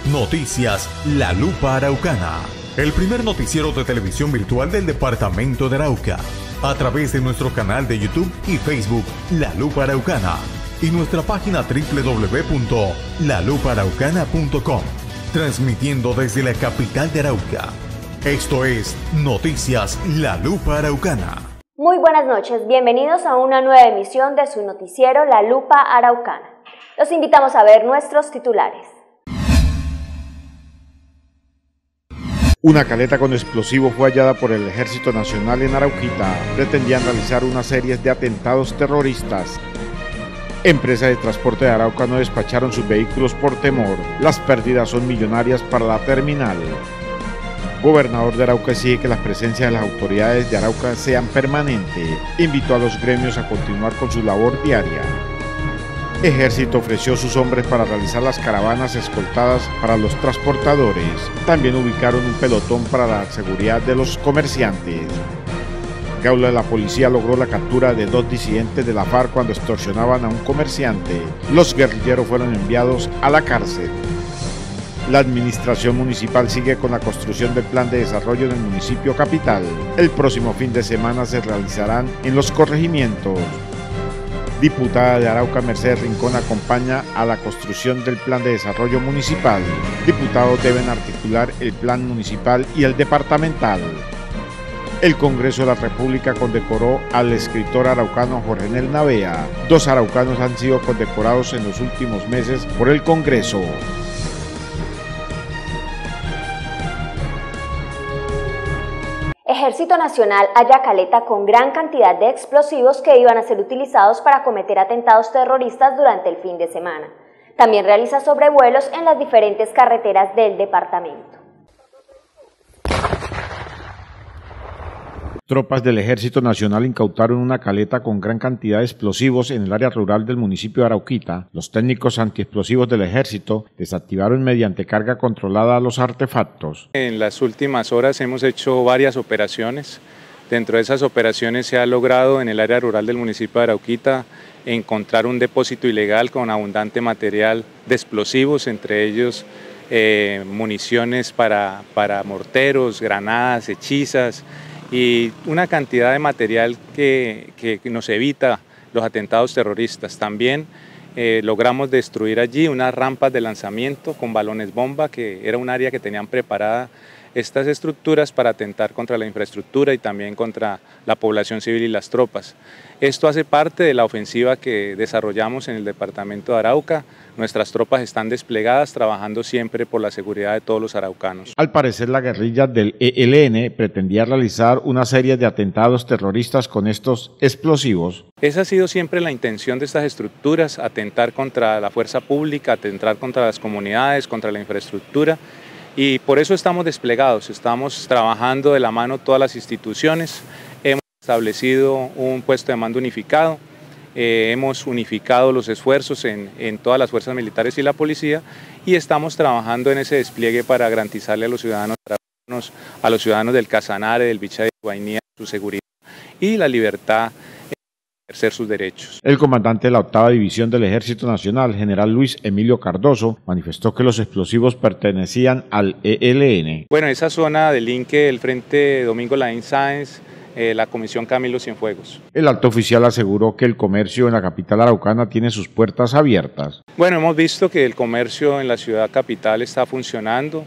Noticias La Lupa Araucana, el primer noticiero de televisión virtual del departamento de Arauca, a través de nuestro canal de YouTube y Facebook La Lupa Araucana y nuestra página www.lalupaaraucana.com, transmitiendo desde la capital de Arauca. Esto es Noticias La Lupa Araucana. Muy buenas noches, bienvenidos a una nueva emisión de su noticiero La Lupa Araucana. Los invitamos a ver nuestros titulares. Una caleta con explosivo fue hallada por el Ejército Nacional en Arauquita. Pretendían realizar una serie de atentados terroristas. Empresas de transporte de Arauca no despacharon sus vehículos por temor. Las pérdidas son millonarias para la terminal. Gobernador de Arauca exige que la presencia de las autoridades de Arauca sean permanente. Invitó a los gremios a continuar con su labor diaria. Ejército ofreció sus hombres para realizar las caravanas escoltadas para los transportadores. También ubicaron un pelotón para la seguridad de los comerciantes. Gaula de la policía logró la captura de 2 disidentes de la FARC cuando extorsionaban a un comerciante. Los guerrilleros fueron enviados a la cárcel. La administración municipal sigue con la construcción del plan de desarrollo del municipio capital. El próximo fin de semana se realizarán en los corregimientos. Diputada de Arauca Mercedes Rincón acompaña a la construcción del plan de desarrollo municipal. Diputados deben articular el plan municipal y el departamental. El Congreso de la República condecoró al escritor araucano Jorge Nel Navea. 2 araucanos han sido condecorados en los últimos meses por el Congreso. Ejército Nacional halla caleta con gran cantidad de explosivos que iban a ser utilizados para cometer atentados terroristas durante el fin de semana. También realiza sobrevuelos en las diferentes carreteras del departamento. Tropas del Ejército Nacional incautaron una caleta con gran cantidad de explosivos en el área rural del municipio de Arauquita. Los técnicos antiexplosivos del Ejército desactivaron mediante carga controlada los artefactos. En las últimas horas hemos hecho varias operaciones. Dentro de esas operaciones se ha logrado en el área rural del municipio de Arauquita encontrar un depósito ilegal con abundante material de explosivos, entre ellos municiones para morteros, granadas, hechizas, y una cantidad de material que nos evita los atentados terroristas. También logramos destruir allí unas rampas de lanzamiento con balones bomba, que era un área que tenían preparada estas estructuras para atentar contra la infraestructura y también contra la población civil y las tropas. Esto hace parte de la ofensiva que desarrollamos en el departamento de Arauca. Nuestras tropas están desplegadas trabajando siempre por la seguridad de todos los araucanos. Al parecer, la guerrilla del ELN pretendía realizar una serie de atentados terroristas con estos explosivos. Esa ha sido siempre la intención de estas estructuras: atentar contra la fuerza pública, atentar contra las comunidades, contra la infraestructura. Y por eso estamos desplegados, estamos trabajando de la mano todas las instituciones. Hemos establecido un puesto de mando unificado, hemos unificado los esfuerzos en todas las fuerzas militares y la policía, y estamos trabajando en ese despliegue para garantizarle a los ciudadanos del Casanare, del Bichá de Guainía, su seguridad y la libertad de ejercer sus derechos. El comandante de la 8ª División del Ejército Nacional, general Luis Emilio Cardoso, manifestó que los explosivos pertenecían al ELN. Bueno, esa zona del Linque, el Frente Domingo Laín Sáenz, la Comisión Camilo Cienfuegos. El alto oficial aseguró que el comercio en la capital araucana tiene sus puertas abiertas. Bueno, hemos visto que el comercio en la ciudad capital está funcionando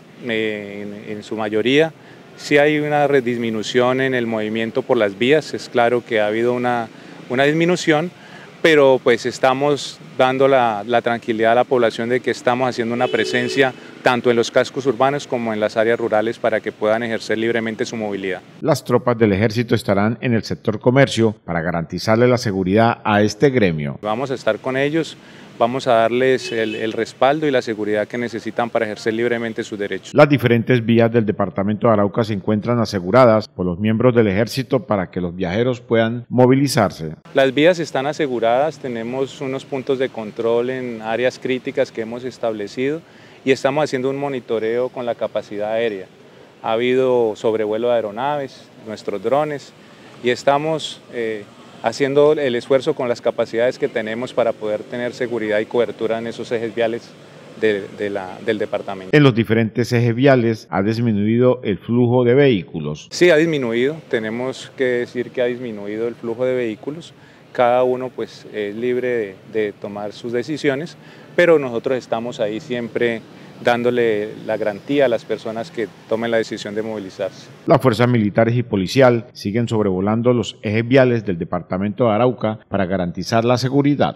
en su mayoría. Sí hay una disminución en el movimiento por las vías, es claro que ha habido una disminución, pero pues estamos dando la tranquilidad a la población de que estamos haciendo una presencia tanto en los cascos urbanos como en las áreas rurales para que puedan ejercer libremente su movilidad. Las tropas del Ejército estarán en el sector comercio para garantizarle la seguridad a este gremio. Vamos a estar con ellos, vamos a darles el respaldo y la seguridad que necesitan para ejercer libremente sus derechos. Las diferentes vías del departamento de Arauca se encuentran aseguradas por los miembros del Ejército para que los viajeros puedan movilizarse. Las vías están aseguradas, tenemos unos puntos de control en áreas críticas que hemos establecido y estamos haciendo un monitoreo con la capacidad aérea. Ha habido sobrevuelo de aeronaves, nuestros drones, y estamos haciendo el esfuerzo con las capacidades que tenemos para poder tener seguridad y cobertura en esos ejes viales del departamento. En los diferentes ejes viales ha disminuido el flujo de vehículos. Sí, ha disminuido, tenemos que decir que ha disminuido el flujo de vehículos. Cada uno pues es libre de tomar sus decisiones, pero nosotros estamos ahí siempre dándole la garantía a las personas que tomen la decisión de movilizarse. Las fuerzas militares y policial siguen sobrevolando los ejes viales del departamento de Arauca para garantizar la seguridad.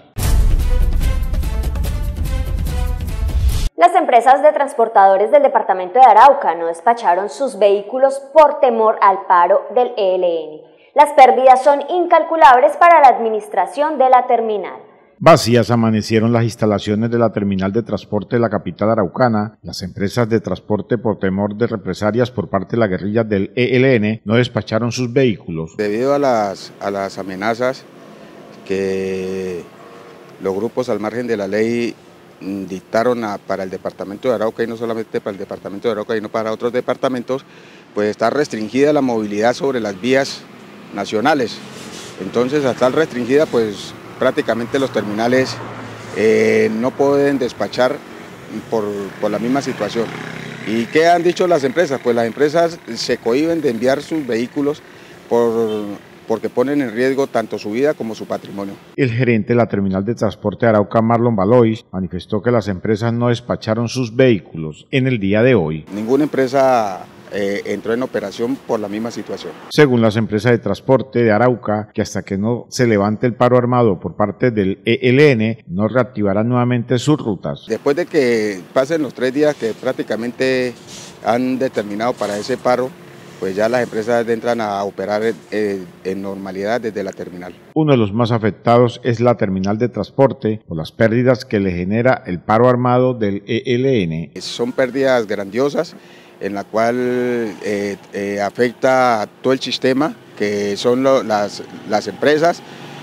Las empresas de transportadores del departamento de Arauca no despacharon sus vehículos por temor al paro del ELN. Las pérdidas son incalculables para la administración de la terminal. Vacías amanecieron las instalaciones de la terminal de transporte de la capital araucana. Las empresas de transporte, por temor de represalias por parte de la guerrilla del ELN, no despacharon sus vehículos. Debido a las amenazas que los grupos al margen de la ley dictaron para el departamento de Arauca, y no solamente para el departamento de Arauca, sino para otros departamentos, pues está restringida la movilidad sobre las vías nacionales. Entonces, al estar restringida, pues prácticamente los terminales no pueden despachar por la misma situación. ¿Y qué han dicho las empresas? Pues las empresas se cohíben de enviar sus vehículos porque ponen en riesgo tanto su vida como su patrimonio. El gerente de la terminal de transporte de Arauca, Marlon Valois, manifestó que las empresas no despacharon sus vehículos en el día de hoy. Ninguna empresa entró en operación por la misma situación. Según las empresas de transporte de Arauca, que hasta que no se levante el paro armado por parte del ELN, no reactivarán nuevamente sus rutas. Después de que pasen los 3 días que prácticamente han determinado para ese paro, pues ya las empresas entran a operar en normalidad desde la terminal. Uno de los más afectados es la terminal de transporte por las pérdidas que le genera el paro armado del ELN. Son pérdidas grandiosas en la cual afecta a todo el sistema, que son las empresas,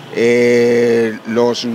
los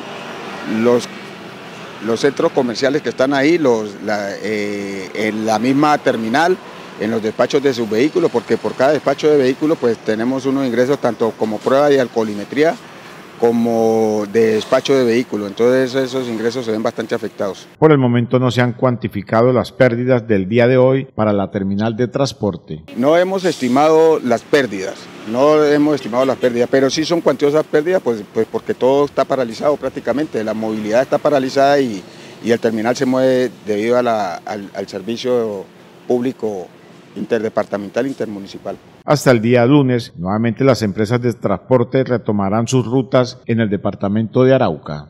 centros comerciales que están ahí, en la misma terminal, en los despachos de sus vehículos, porque por cada despacho de vehículos pues tenemos unos ingresos tanto como prueba de alcoholimetría como de despacho de vehículos, entonces esos ingresos se ven bastante afectados. Por el momento no se han cuantificado las pérdidas del día de hoy para la terminal de transporte. No hemos estimado las pérdidas, pero sí son cuantiosas pérdidas, pues porque todo está paralizado prácticamente, la movilidad está paralizada y el terminal se mueve debido al servicio público interdepartamental intermunicipal. Hasta el día lunes, nuevamente las empresas de transporte retomarán sus rutas en el departamento de Arauca.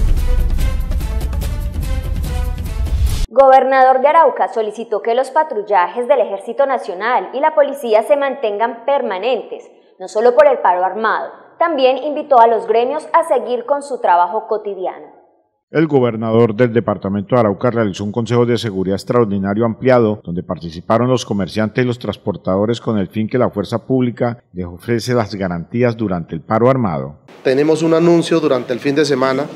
Gobernador de Arauca solicitó que los patrullajes del Ejército Nacional y la Policía se mantengan permanentes, no solo por el paro armado. También invitó a los gremios a seguir con su trabajo cotidiano. El gobernador del departamento de Arauca realizó un consejo de seguridad extraordinario ampliado, donde participaron los comerciantes y los transportadores con el fin que la fuerza pública les ofrece las garantías durante el paro armado. Tenemos un anuncio durante el fin de semana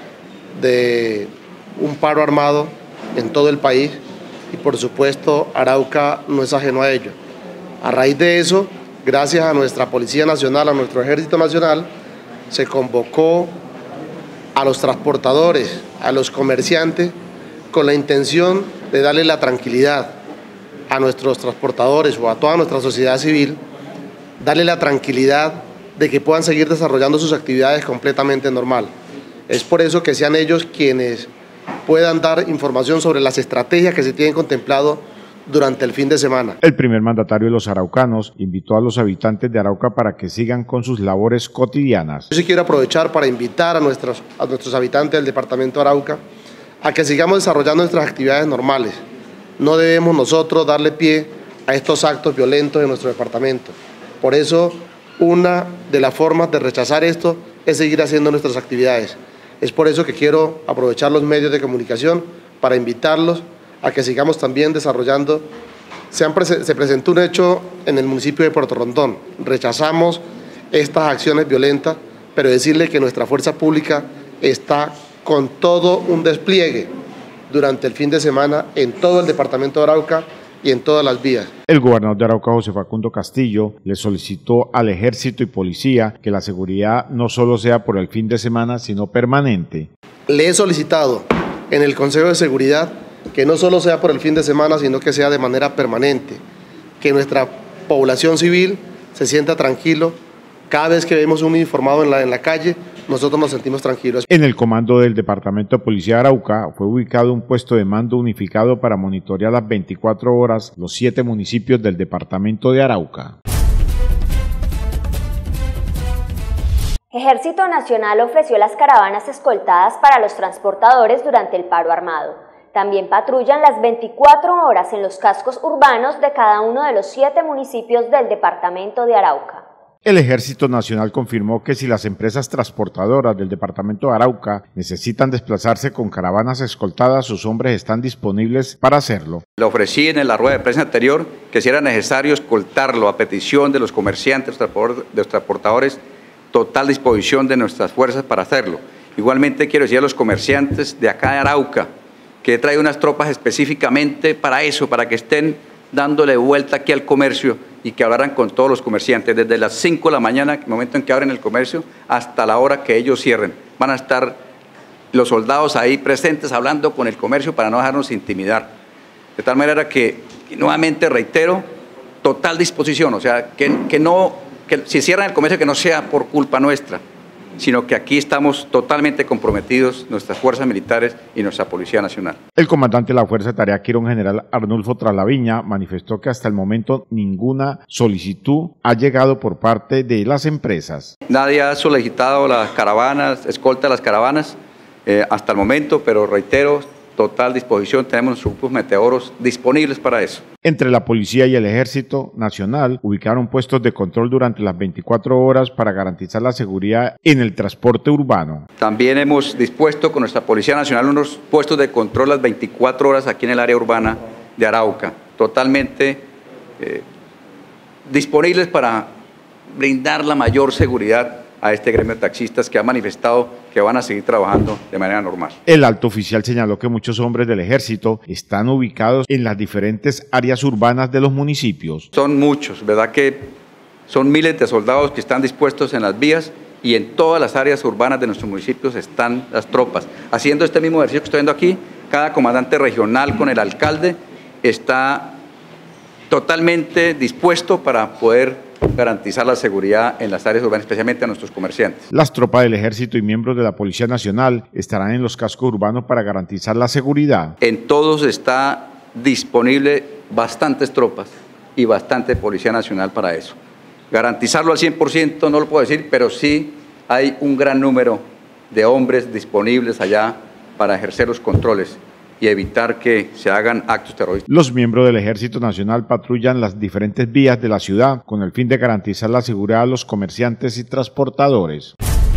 de un paro armado en todo el país y por supuesto Arauca no es ajeno a ello. A raíz de eso, gracias a nuestra Policía Nacional, a nuestro Ejército Nacional, se convocó a los transportadores, a los comerciantes, con la intención de darle la tranquilidad a nuestros transportadores o a toda nuestra sociedad civil, darle la tranquilidad de que puedan seguir desarrollando sus actividades completamente normal. Es por eso que sean ellos quienes puedan dar información sobre las estrategias que se tienen contemplado durante el fin de semana. El primer mandatario de los araucanos invitó a los habitantes de Arauca para que sigan con sus labores cotidianas. Yo sí quiero aprovechar para invitar a nuestros habitantes del departamento de Arauca a que sigamos desarrollando nuestras actividades normales. No debemos nosotros darle pie a estos actos violentos en nuestro departamento. Por eso, una de las formas de rechazar esto es seguir haciendo nuestras actividades. Es por eso que quiero aprovechar los medios de comunicación para invitarlos a que sigamos también desarrollando. Se presentó un hecho en el municipio de Puerto Rondón. Rechazamos estas acciones violentas, pero decirle que nuestra fuerza pública está con todo un despliegue durante el fin de semana en todo el departamento de Arauca y en todas las vías. El gobernador de Arauca, José Facundo Castillo, le solicitó al Ejército y Policía que la seguridad no solo sea por el fin de semana, sino permanente. Le he solicitado en el Consejo de Seguridad, que no solo sea por el fin de semana, sino que sea de manera permanente, que nuestra población civil se sienta tranquilo. Cada vez que vemos un uniformado en la calle, nosotros nos sentimos tranquilos. En el comando del Departamento de Policía de Arauca fue ubicado un puesto de mando unificado para monitorear las 24 horas los 7 municipios del departamento de Arauca. Ejército Nacional ofreció las caravanas escoltadas para los transportadores durante el paro armado. También patrullan las 24 horas en los cascos urbanos de cada uno de los 7 municipios del departamento de Arauca. El Ejército Nacional confirmó que si las empresas transportadoras del departamento de Arauca necesitan desplazarse con caravanas escoltadas, sus hombres están disponibles para hacerlo. Le ofrecí en la rueda de prensa anterior que si era necesario escoltarlo a petición de los comerciantes, de los transportadores, total disposición de nuestras fuerzas para hacerlo. Igualmente quiero decir a los comerciantes de acá de Arauca que he traído unas tropas específicamente para eso, para que estén dándole vuelta aquí al comercio y que hablaran con todos los comerciantes desde las 5 de la mañana, el momento en que abren el comercio, hasta la hora que ellos cierren. Van a estar los soldados ahí presentes hablando con el comercio para no dejarnos intimidar. De tal manera que, nuevamente reitero, total disposición, o sea, que si cierran el comercio que no sea por culpa nuestra, sino que aquí estamos totalmente comprometidos, nuestras fuerzas militares y nuestra Policía Nacional. El comandante de la Fuerza de Tarea Quirón, general Arnulfo Traslaviña, manifestó que hasta el momento ninguna solicitud ha llegado por parte de las empresas. Nadie ha solicitado las caravanas, escolta las caravanas hasta el momento, pero reitero, total disposición, tenemos nuestros grupos meteoros disponibles para eso. Entre la Policía y el Ejército Nacional ubicaron puestos de control durante las 24 horas para garantizar la seguridad en el transporte urbano. También hemos dispuesto con nuestra Policía Nacional unos puestos de control las 24 horas aquí en el área urbana de Arauca, totalmente disponibles para brindar la mayor seguridad a este gremio de taxistas que ha manifestado que van a seguir trabajando de manera normal. El alto oficial señaló que muchos hombres del ejército están ubicados en las diferentes áreas urbanas de los municipios. Son muchos, ¿verdad? Que son miles de soldados que están dispuestos en las vías y en todas las áreas urbanas de nuestros municipios están las tropas. Haciendo este mismo ejercicio que estoy viendo aquí, cada comandante regional con el alcalde está totalmente dispuesto para poder garantizar la seguridad en las áreas urbanas, especialmente a nuestros comerciantes. Las tropas del Ejército y miembros de la Policía Nacional estarán en los cascos urbanos para garantizar la seguridad. En todos está disponible bastantes tropas y bastante Policía Nacional para eso. Garantizarlo al 100% no lo puedo decir, pero sí hay un gran número de hombres disponibles allá para ejercer los controles y evitar que se hagan actos terroristas. Los miembros del Ejército Nacional patrullan las diferentes vías de la ciudad con el fin de garantizar la seguridad a los comerciantes y transportadores.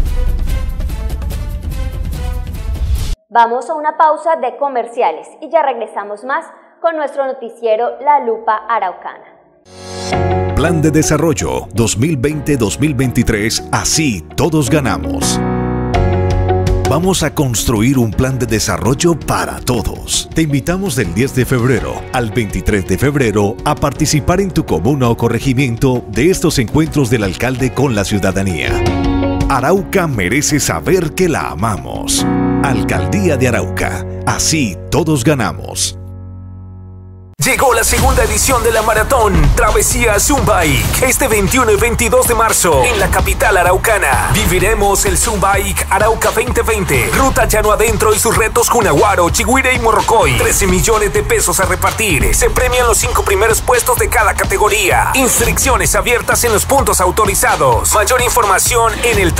Vamos a una pausa de comerciales y ya regresamos más con nuestro noticiero La Lupa Araucana. Plan de Desarrollo 2020-2023, así todos ganamos. Vamos a construir un plan de desarrollo para todos. Te invitamos del 10 de febrero al 23 de febrero a participar en tu comuna o corregimiento de estos encuentros del alcalde con la ciudadanía. Arauca merece saber que la amamos. Alcaldía de Arauca, así todos ganamos. Llegó la segunda edición de la maratón Travesía Zumbike. Este 21 y 22 de marzo en la capital araucana. Viviremos el Zumbike Arauca 2020. Ruta llano adentro y sus retos Cunaguaro, Chigüire y Morrocoy. 13 millones de pesos a repartir. Se premian los 5 primeros puestos de cada categoría. Inscripciones abiertas en los puntos autorizados. Mayor información en el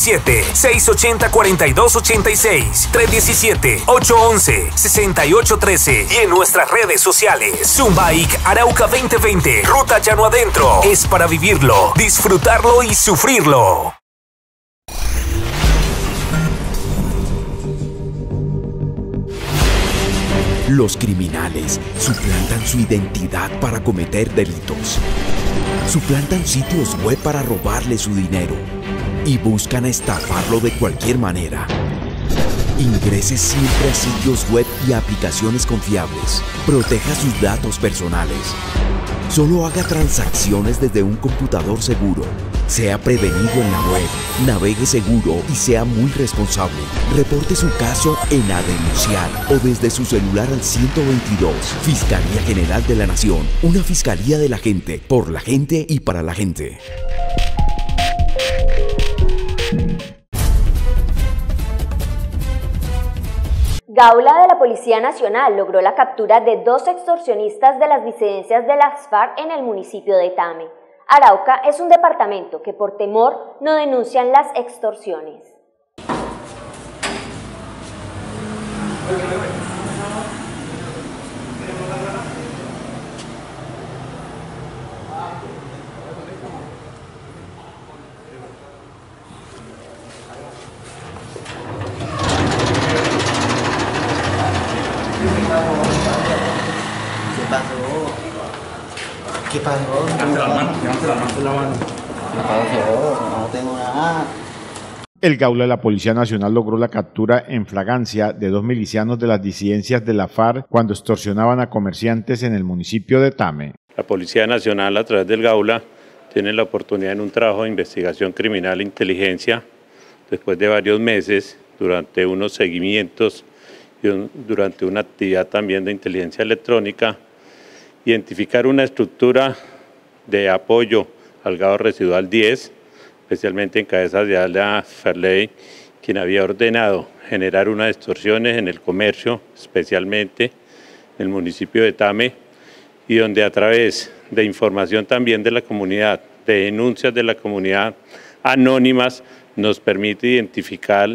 317-680-4286. 317-811-6813 y en nuestras redes sociales. Zumbike Arauca 2020. Ruta llano adentro. Es para vivirlo, disfrutarlo y sufrirlo. Los criminales suplantan su identidad para cometer delitos. Suplantan sitios web para robarle su dinero y buscan estafarlo de cualquier manera. Ingrese siempre a sitios web y aplicaciones confiables. Proteja sus datos personales. Solo haga transacciones desde un computador seguro. Sea prevenido en la web, navegue seguro y sea muy responsable. Reporte su caso en A Denunciar o desde su celular al 122. Fiscalía General de la Nación, una fiscalía de la gente, por la gente y para la gente. Gaula de la Policía Nacional logró la captura de 2 extorsionistas de las disidencias de las FARC en el municipio de Tame. Arauca es un departamento que por temor no denuncian las extorsiones. ¿Qué pasó? Levante la mano. ¿Qué pasó? No tengo nada. El Gaula de la Policía Nacional logró la captura en flagrancia de 2 milicianos de las disidencias de la FARC cuando extorsionaban a comerciantes en el municipio de Tame. La Policía Nacional, a través del Gaula, tiene la oportunidad en un trabajo de investigación criminal e inteligencia, después de varios meses, durante unos seguimientos y durante una actividad también de inteligencia electrónica, identificar una estructura de apoyo al gado residual 10, especialmente en cabeza de Alda Ferley, quien había ordenado generar unas extorsiones en el comercio, especialmente en el municipio de Tame, y donde a través de información también de la comunidad, de denuncias de la comunidad anónimas, nos permite identificar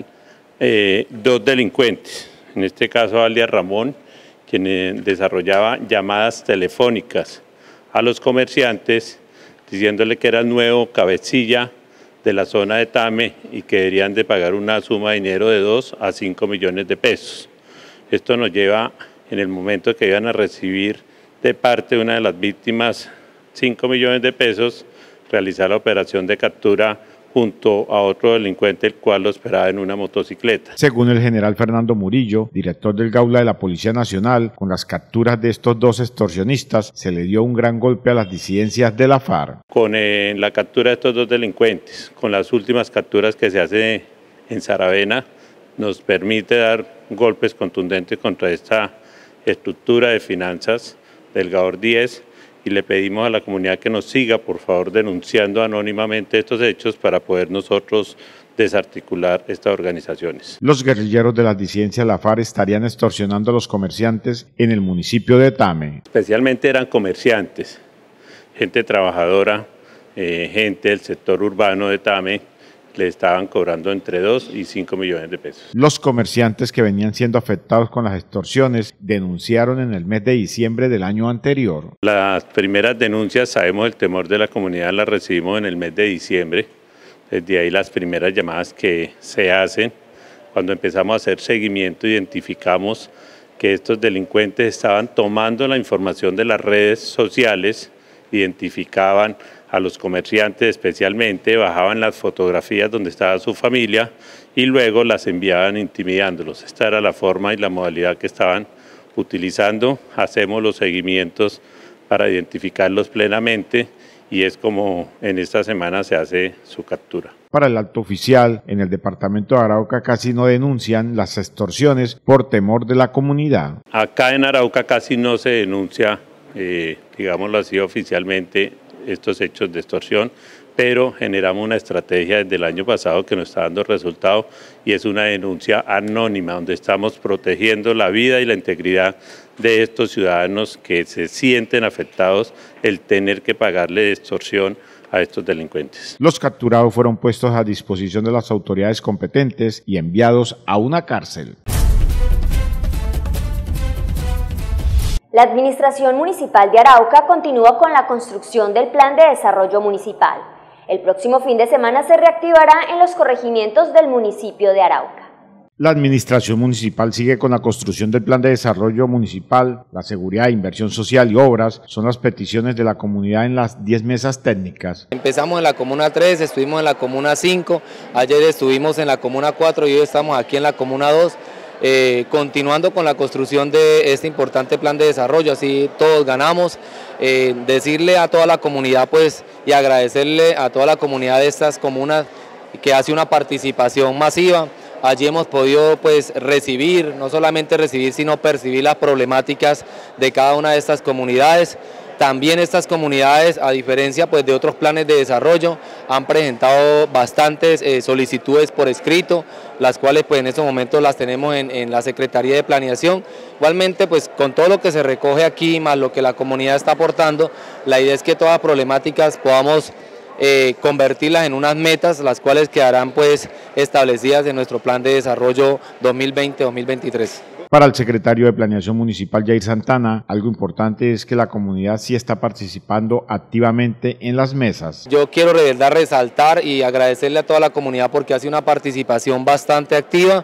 2 delincuentes, en este caso alias Ramón, quien desarrollaba llamadas telefónicas a los comerciantes diciéndole que era el nuevo cabecilla de la zona de Tame y que deberían de pagar una suma de dinero de 2 a 5 millones de pesos. Esto nos lleva, en el momento que iban a recibir de parte de una de las víctimas 5 millones de pesos, realizar la operación de captura junto a otro delincuente, el cual lo esperaba en una motocicleta. Según el general Fernando Murillo, director del Gaula de la Policía Nacional, con las capturas de estos 2 extorsionistas se le dio un gran golpe a las disidencias de la FARC. Con la captura de estos 2 delincuentes, con las últimas capturas que se hace en Saravena, nos permite dar golpes contundentes contra esta estructura de finanzas del GAOR 10, y le pedimos a la comunidad que nos siga, por favor, denunciando anónimamente estos hechos para poder nosotros desarticular estas organizaciones. Los guerrilleros de las disidencias de la FARC estarían extorsionando a los comerciantes en el municipio de Tame. Especialmente eran comerciantes, gente trabajadora, gente del sector urbano de Tame, le estaban cobrando entre 2 y 5 millones de pesos. Los comerciantes que venían siendo afectados con las extorsiones denunciaron en el mes de diciembre del año anterior. Las primeras denuncias, sabemos el temor de la comunidad, las recibimos en el mes de diciembre. Desde ahí las primeras llamadas que se hacen. Cuando empezamos a hacer seguimiento, identificamos que estos delincuentes estaban tomando la información de las redes sociales, identificaban a los comerciantes especialmente, bajaban las fotografías donde estaba su familia y luego las enviaban intimidándolos. Esta era la forma y la modalidad que estaban utilizando. Hacemos los seguimientos para identificarlos plenamente y es como en esta semana se hace su captura. Para el alto oficial, en el departamento de Arauca casi no denuncian las extorsiones por temor de la comunidad. Acá en Arauca casi no se denuncia, digámoslo así oficialmente, estos hechos de extorsión, pero generamos una estrategia desde el año pasado que nos está dando resultado y es una denuncia anónima donde estamos protegiendo la vida y la integridad de estos ciudadanos que se sienten afectados el tener que pagarle extorsión a estos delincuentes. Los capturados fueron puestos a disposición de las autoridades competentes y enviados a una cárcel. La Administración Municipal de Arauca continúa con la construcción del Plan de Desarrollo Municipal. El próximo fin de semana se reactivará en los corregimientos del municipio de Arauca. La Administración Municipal sigue con la construcción del Plan de Desarrollo Municipal. La seguridad, inversión social y obras son las peticiones de la comunidad en las 10 mesas técnicas. Empezamos en la Comuna 3, estuvimos en la Comuna 5, ayer estuvimos en la Comuna 4 y hoy estamos aquí en la Comuna 2. continuando con la construcción de este importante plan de desarrollo, así todos ganamos. Decirle a toda la comunidad pues y agradecerle a toda la comunidad de estas comunas que hace una participación masiva. Allí hemos podido pues recibir, no solamente recibir, sino percibir las problemáticas de cada una de estas comunidades. También estas comunidades, a diferencia pues de otros planes de desarrollo, han presentado bastantes solicitudes por escrito, las cuales pues en estos momentos las tenemos en la Secretaría de Planeación. Igualmente pues con todo lo que se recoge aquí, más lo que la comunidad está aportando, la idea es que todas las problemáticas podamos convertirlas en unas metas, las cuales quedarán pues establecidas en nuestro plan de desarrollo 2020-2023. Para el secretario de Planeación Municipal, Jair Santana, algo importante es que la comunidad sí está participando activamente en las mesas. Yo quiero de verdad resaltar y agradecerle a toda la comunidad porque hace una participación bastante activa.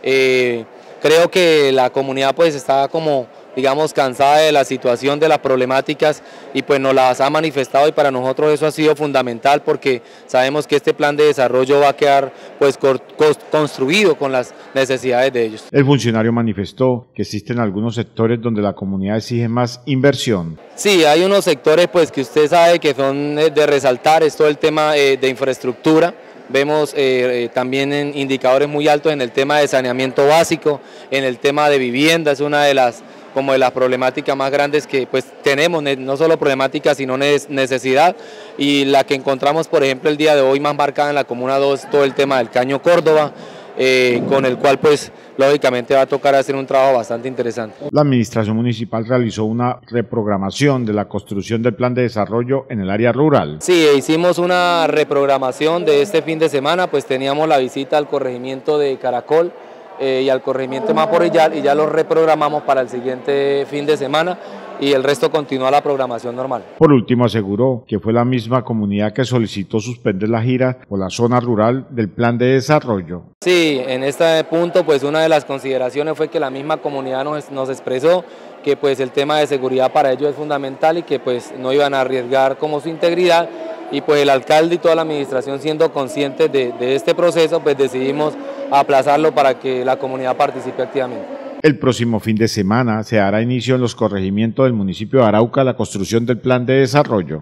Creo que la comunidad pues está como, digamos, cansada de la situación, de las problemáticas y pues nos las ha manifestado y para nosotros eso ha sido fundamental porque sabemos que este plan de desarrollo va a quedar pues construido con las necesidades de ellos. El funcionario manifestó que existen algunos sectores donde la comunidad exige más inversión. Sí, hay unos sectores pues que usted sabe que son de resaltar, es todo el tema de infraestructura. Vemos también en indicadores muy altos en el tema de saneamiento básico, en el tema de vivienda, es una de las problemáticas más grandes que pues tenemos, no solo problemática sino necesidad, y la que encontramos por ejemplo el día de hoy más marcada en la Comuna 2, todo el tema del Caño Córdoba, con el cual pues lógicamente va a tocar hacer un trabajo bastante interesante. La administración municipal realizó una reprogramación de la construcción del plan de desarrollo en el área rural. Sí, hicimos una reprogramación de este fin de semana, pues teníamos la visita al corregimiento de Caracol y al corregimiento de Maporillal y ya lo reprogramamos para el siguiente fin de semana y el resto continúa la programación normal. Por último, aseguró que fue la misma comunidad que solicitó suspender la gira por la zona rural del plan de desarrollo. Sí, en este punto pues una de las consideraciones fue que la misma comunidad nos expresó que pues el tema de seguridad para ellos es fundamental y que pues no iban a arriesgar como su integridad y pues el alcalde y toda la administración siendo conscientes de este proceso pues decidimos aplazarlo para que la comunidad participe activamente. El próximo fin de semana se dará inicio en los corregimientos del municipio de Arauca la construcción del plan de desarrollo.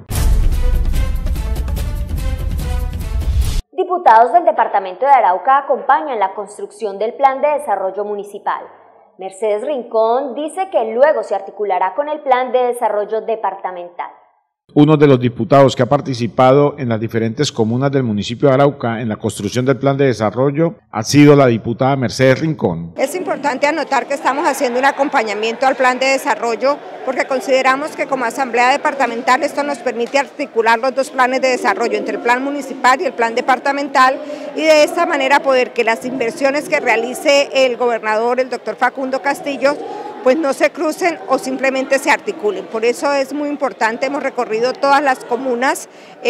Diputados del departamento de Arauca acompañan la construcción del plan de desarrollo municipal. Mercedes Rincón dice que luego se articulará con el plan de desarrollo departamental. Uno de los diputados que ha participado en las diferentes comunas del municipio de Arauca en la construcción del plan de desarrollo ha sido la diputada Mercedes Rincón. Es importante anotar que estamos haciendo un acompañamiento al plan de desarrollo porque consideramos que como asamblea departamental esto nos permite articular los dos planes de desarrollo entre el plan municipal y el plan departamental y de esta manera poder que las inversiones que realice el gobernador, el doctor Facundo Castillo, pues no se crucen o simplemente se articulen. Por eso es muy importante, hemos recorrido todas las comunas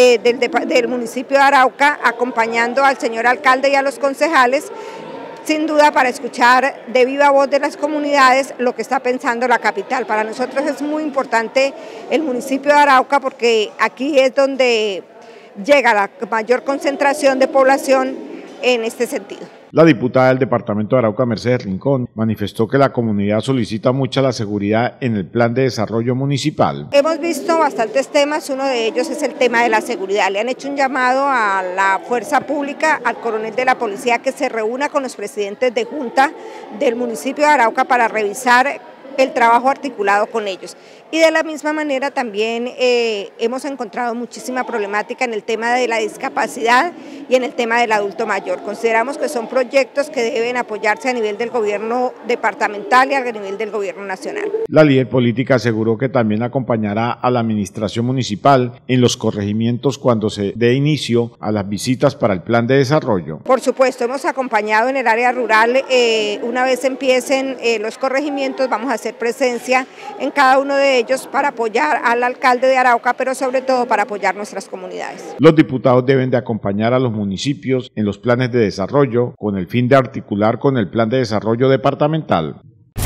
del municipio de Arauca acompañando al señor alcalde y a los concejales, sin duda para escuchar de viva voz de las comunidades lo que está pensando la capital. Para nosotros es muy importante el municipio de Arauca porque aquí es donde llega la mayor concentración de población en este sentido. La diputada del departamento de Arauca, Mercedes Rincón, manifestó que la comunidad solicita mucha la seguridad en el plan de desarrollo municipal. Hemos visto bastantes temas, uno de ellos es el tema de la seguridad. Le han hecho un llamado a la fuerza pública, al coronel de la policía, que se reúna con los presidentes de junta del municipio de Arauca para revisar el trabajo articulado con ellos. Y de la misma manera también hemos encontrado muchísima problemática en el tema de la discapacidad y en el tema del adulto mayor. Consideramos que son proyectos que deben apoyarse a nivel del gobierno departamental y a nivel del gobierno nacional. La líder política aseguró que también acompañará a la administración municipal en los corregimientos cuando se dé inicio a las visitas para el plan de desarrollo. Por supuesto, hemos acompañado en el área rural, una vez empiecen los corregimientos, vamos a hacer presencia en cada uno de ellos para apoyar al alcalde de Arauca, pero sobre todo para apoyar nuestras comunidades. Los diputados deben de acompañar a los municipios en los planes de desarrollo con el fin de articular con el plan de desarrollo departamental.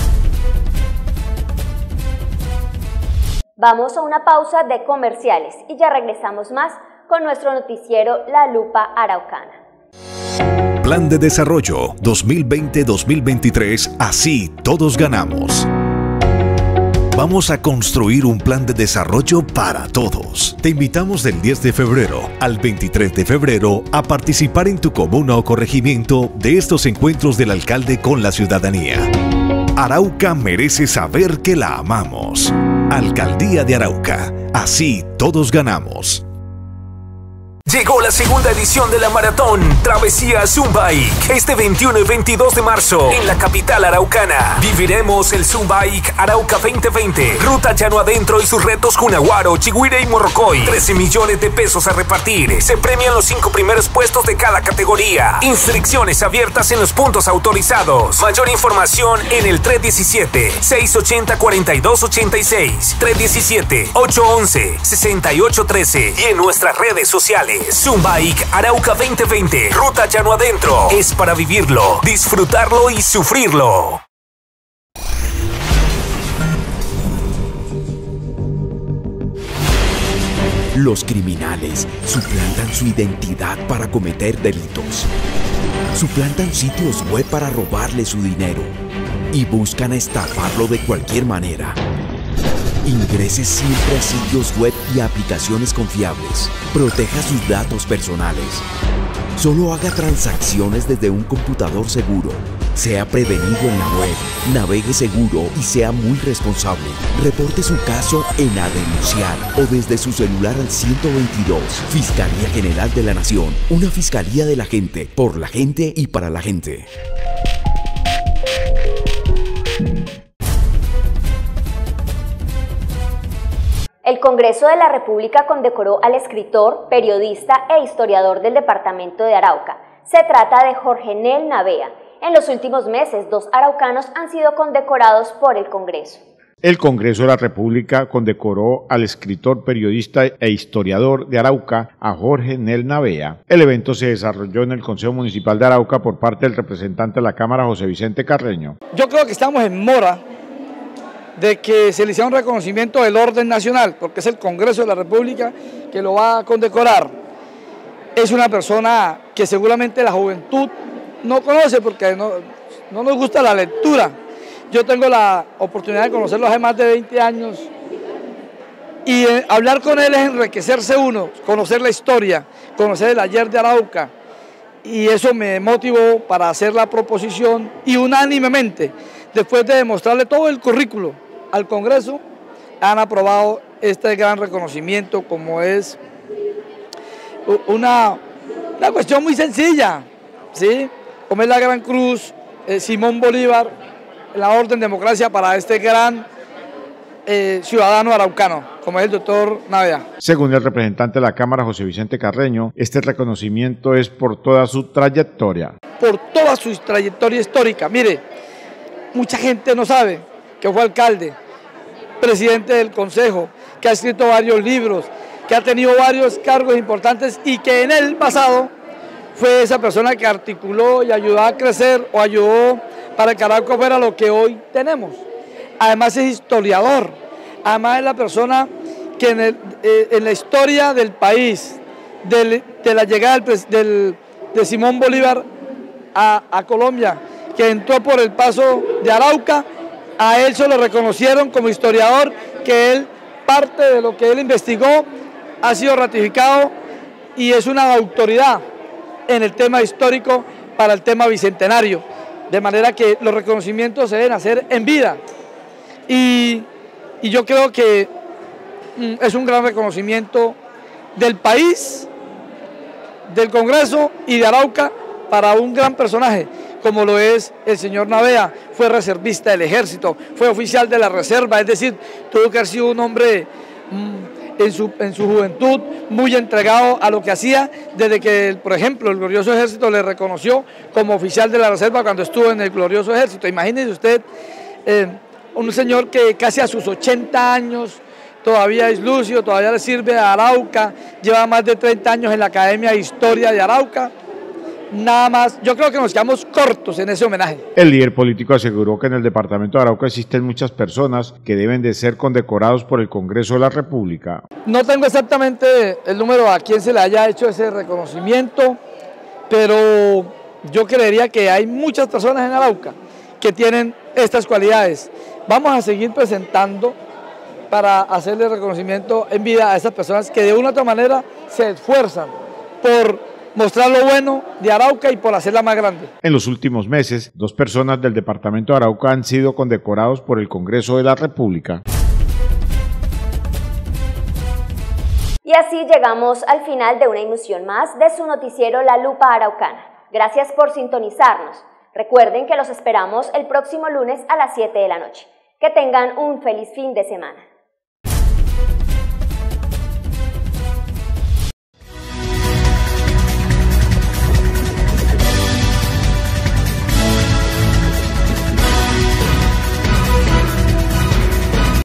Vamos a una pausa de comerciales y ya regresamos más con nuestro noticiero La Lupa Araucana. Plan de Desarrollo 2020-2023, así todos ganamos. Vamos a construir un plan de desarrollo para todos. Te invitamos del 10 de febrero al 23 de febrero a participar en tu comuna o corregimiento de estos encuentros del alcalde con la ciudadanía. Arauca merece saber que la amamos. Alcaldía de Arauca, así todos ganamos. Llegó la segunda edición de la maratón Travesía Zumbike. Este 21 y 22 de marzo en la capital araucana. Viviremos el Zumbike Arauca 2020. Ruta llano adentro y sus retos Cunaguaro, Chigüire y Morrocoy. 13 millones de pesos a repartir. Se premian los 5 primeros puestos de cada categoría. Inscripciones abiertas en los puntos autorizados. Mayor información en el 317-680-4286, 317-811-6813 y en nuestras redes sociales. Zumbike Arauca 2020. Ruta llano adentro. Es para vivirlo, disfrutarlo y sufrirlo. Los criminales suplantan su identidad para cometer delitos. Suplantan sitios web para robarle su dinero y buscan estafarlo de cualquier manera. Ingrese siempre a sitios web y aplicaciones confiables. Proteja sus datos personales. Solo haga transacciones desde un computador seguro. Sea prevenido en la web. Navegue seguro y sea muy responsable. Reporte su caso en A Denunciar o desde su celular al 122. Fiscalía General de la Nación. Una fiscalía de la gente, por la gente y para la gente. El Congreso de la República condecoró al escritor, periodista e historiador del departamento de Arauca. Se trata de Jorge Nel Navea. En los últimos meses, 2 araucanos han sido condecorados por el Congreso. El Congreso de la República condecoró al escritor, periodista e historiador de Arauca, a Jorge Nel Navea. El evento se desarrolló en el Consejo Municipal de Arauca por parte del representante de la Cámara, José Vicente Carreño. Yo creo que estamos en mora de que se le hiciera un reconocimiento del orden nacional, porque es el Congreso de la República que lo va a condecorar. Es una persona que seguramente la juventud no conoce porque no nos gusta la lectura. Yo tengo la oportunidad de conocerlo hace más de 20 años y hablar con él es enriquecerse uno, conocer la historia, conocer el ayer de Arauca, y eso me motivó para hacer la proposición y unánimemente, después de demostrarle todo el currículo al Congreso, han aprobado este gran reconocimiento, como es una cuestión muy sencilla, ¿sí? Como es la Gran Cruz Simón Bolívar, la Orden Democracia para este gran ciudadano araucano, como es el doctor Navea. Según el representante de la Cámara, José Vicente Carreño, este reconocimiento es por toda su trayectoria. Por toda su trayectoria histórica. Mire, mucha gente no sabe que fue alcalde, presidente del Consejo, que ha escrito varios libros, que ha tenido varios cargos importantes y que en el pasado fue esa persona que articuló y ayudó a crecer o ayudó para que Arauca fuera lo que hoy tenemos. Además es historiador, además es la persona que en la historia del país, de la llegada de Simón Bolívar a Colombia, que entró por el paso de Arauca, a él se lo reconocieron como historiador, que él, parte de lo que él investigó, ha sido ratificado y es una autoridad en el tema histórico para el tema bicentenario, de manera que los reconocimientos se deben hacer en vida. Y yo creo que es un gran reconocimiento del país, del Congreso y de Arauca para un gran personaje, como lo es el señor Navea. Fue reservista del Ejército, fue oficial de la Reserva, es decir, tuvo que haber sido un hombre en su juventud muy entregado a lo que hacía, desde que, por ejemplo, el glorioso Ejército le reconoció como oficial de la Reserva cuando estuvo en el glorioso Ejército. Imagínese usted un señor que casi a sus 80 años todavía es lúcido, todavía le sirve a Arauca, lleva más de 30 años en la Academia de Historia de Arauca. Nada más, yo creo que nos quedamos cortos en ese homenaje. El líder político aseguró que en el departamento de Arauca existen muchas personas que deben de ser condecorados por el Congreso de la República. No tengo exactamente el número a quien se le haya hecho ese reconocimiento, pero yo creería que hay muchas personas en Arauca que tienen estas cualidades. Vamos a seguir presentando para hacerle reconocimiento en vida a esas personas que de una u otra manera se esfuerzan por mostrar lo bueno de Arauca y por hacerla más grande. En los últimos meses, 2 personas del departamento de Arauca han sido condecorados por el Congreso de la República. Y así llegamos al final de una emisión más de su noticiero La Lupa Araucana. Gracias por sintonizarnos. Recuerden que los esperamos el próximo lunes a las 7 de la noche. Que tengan un feliz fin de semana.